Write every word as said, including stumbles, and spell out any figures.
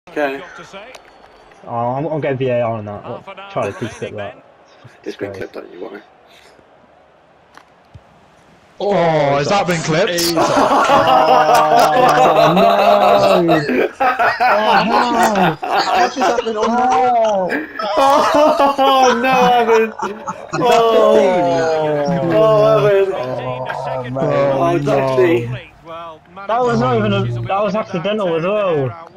Okay. Oh, I'm, I'm getting V A R on that. What, Charlie, please clip that. It's been clipped, don't you worry. Oh, oh has that been clipped? Oh, no! Oh, how? How did that been on there? Oh, no, Evan! Oh, oh, Evan! Oh, Oh, mate, Dutchy! no. That was not even a, that was accidental as well.